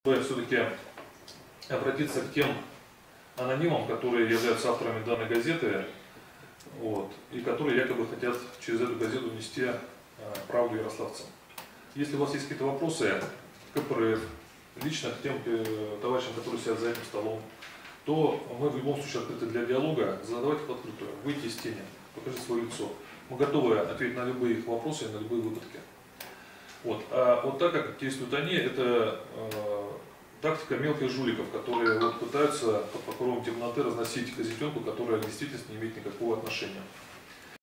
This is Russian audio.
Все-таки обратиться к тем анонимам, которые являются авторами данной газеты, и которые якобы хотят через эту газету нести правду ярославцам. Если у вас есть какие-то вопросы к КПРФ, лично к тем товарищам, которые сидят за этим столом, то мы в любом случае открыты для диалога. Задавайте в открытую, выйти из тени, покажите свое лицо. Мы готовы ответить на любые их вопросы и на любые выпадки. А так как действуют они, это тактика мелких жуликов, которые пытаются под покровом темноты разносить газетенку, которая в действительности не имеет никакого отношения.